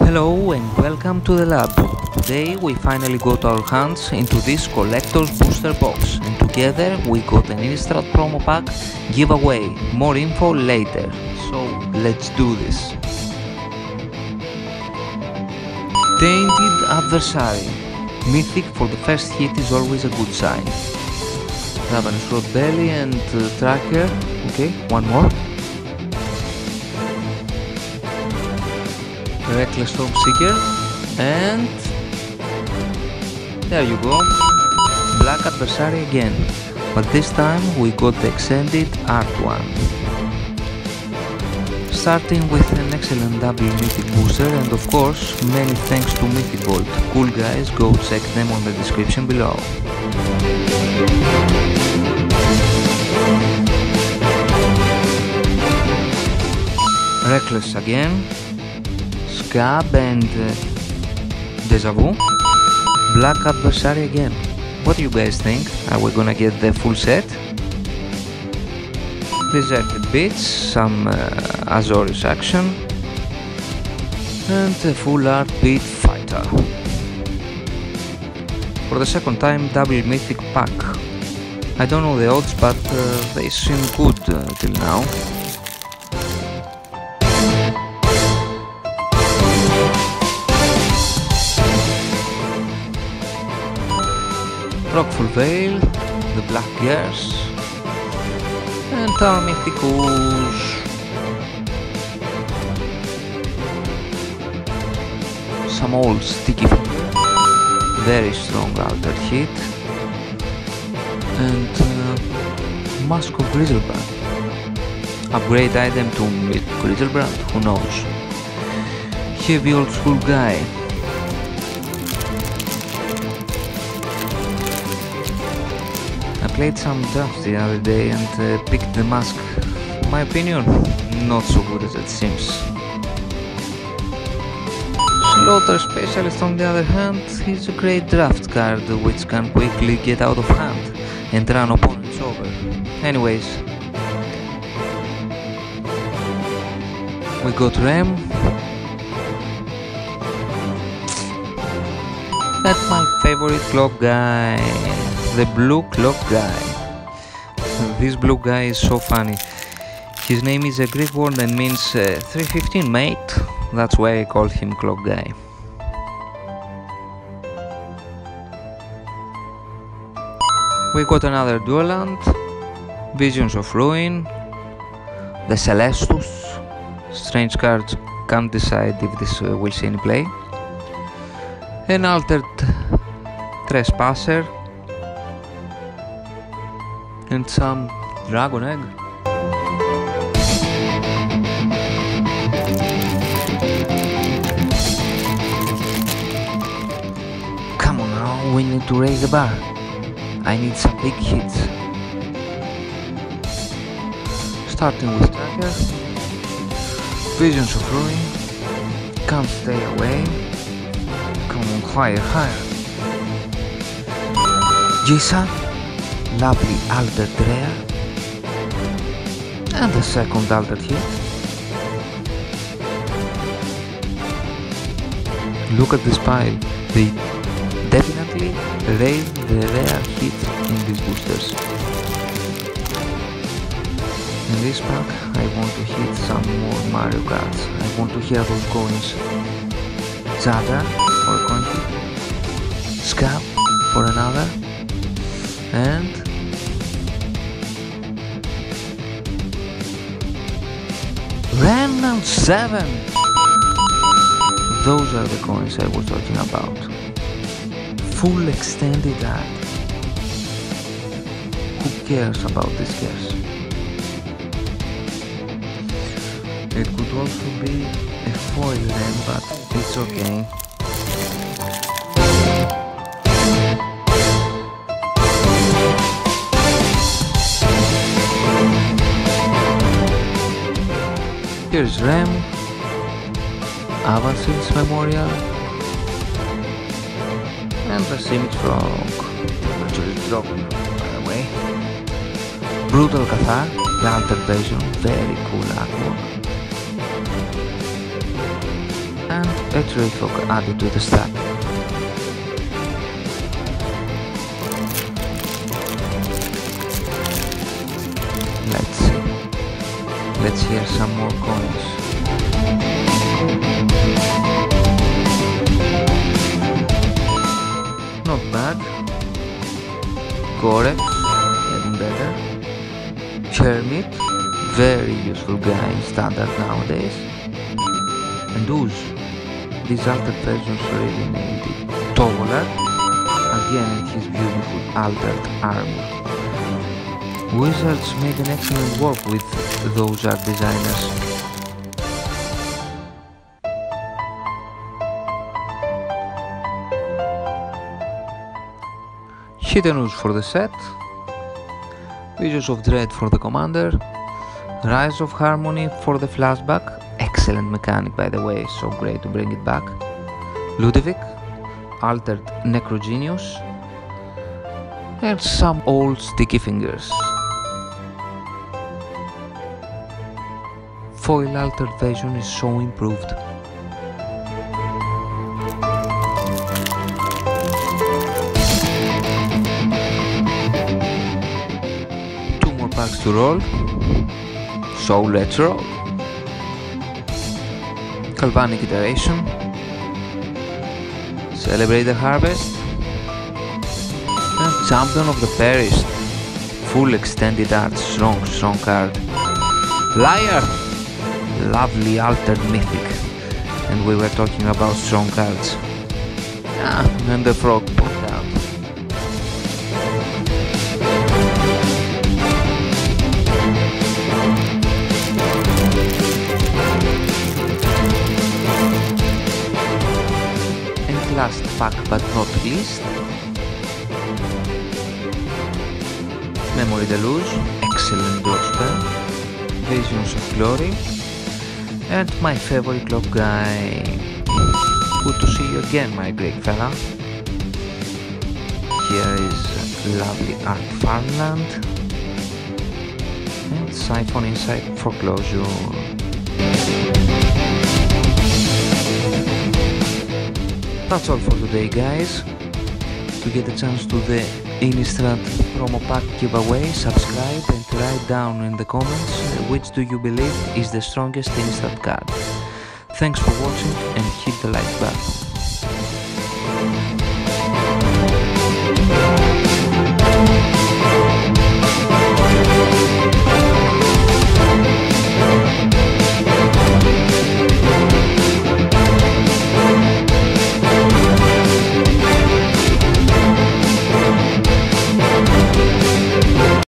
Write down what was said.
Hello and welcome to the lab. Today we finally got our hands into this collector's booster box and together we got an Innistrad promo pack giveaway. More info later. So let's do this. Tainted Adversary. Mythic for the first hit is always a good sign. Ravenous Rot Belly and Tracker. Okay, one more. Reckless Storm Seeker, and there you go, Black Adversary again, but this time we got the extended art one. Starting with an excellent double Mythic booster, and of course many thanks to Mythic Vault. Cool guys, go check them on the description below. Reckless again, Scab and Deja Vu, Black Adversary again. What do you guys think? Are we gonna get the full set? Deserted Beach, some Azorius action, and a full art Beat Fighter. For the second time, double Mythic pack. I don't know the odds, but they seem good till now. Rockful Veil, the Black Gears, and our Mythicus. Some old sticky finger, very strong altered hit, and Mask of Griselbrand. Upgrade item to Mythic Griselbrand, who knows. Heavy old school guy. I played some drafts the other day and picked the mask. In my opinion, not so good as it seems. Slaughter Specialist on the other hand is a great draft card which can quickly get out of hand and run opponents over. Anyways, we got Rem. That's my favorite clock guy. The blue clock guy. This blue guy is so funny. His name is a Greek word and means 315 mate. That's why I called him clock guy. We got another dual land, Visions of Ruin, the Celestus. Strange cards, can't decide if this will see any play. An altered Trespasser, and some Dragon Egg. Come on now, we need to raise the bar. I need some big hits. Starting with Tracker, Visions of Ruin, Can't Stay Away, come on, higher, higher. Jisa, lovely altered rare, and the second altered hit. Look at this pile, they definitely raise the rare hit in these boosters. In this pack I want to hit some more Mario cards. I want to hear those coins. Zada for a coin hit, Scab for another, and Remnant 7! Those are the coins I was talking about. Full extended art. Who cares about this guess? It could also be a foil then, but it's okay. Here's Rem, Avancil's Memorial, and the Simic Frog, which is dropping by the way. Brutal Cathar, Planted Vision, very cool artwork. and a Trifog added to the stack. Let's see. Let's hear some more coins. Not bad. Gorex, getting better. Hermit, very useful guy in standard nowadays. And Ooze, these altered versions really nailed it. Tovolar, again in his beautiful altered armor. Wizards made an excellent work with those art designers. Hidden Ooze for the set. Visions of Dread for the commander. Rise of Harmony for the flashback. Excellent mechanic, by the way, so great to bring it back. Ludovic, Altered Necrogenius, and some old sticky fingers. Foil altered version is so improved. Two more packs to roll, so let's roll. Galvanic Iteration, Celebrate the Harvest, and Champion of the Perished. Full extended art, strong card. Liar! Lovely altered mythic, and we were talking about strong cards. And the frog popped out. And last pack but not least, Memory Deluge, excellent draw spell, Visions of Glory, and my favorite clock guy. Good to see you again, my great fella. Here is lovely Art Farmland and Siphon Insight Foreclosure. That's all for today, guys. To get a chance to the Innistrad promo pack giveaway, subscribe and write down in the comments which do you believe is the strongest Innistrad card. Thanks for watching and hit the like button.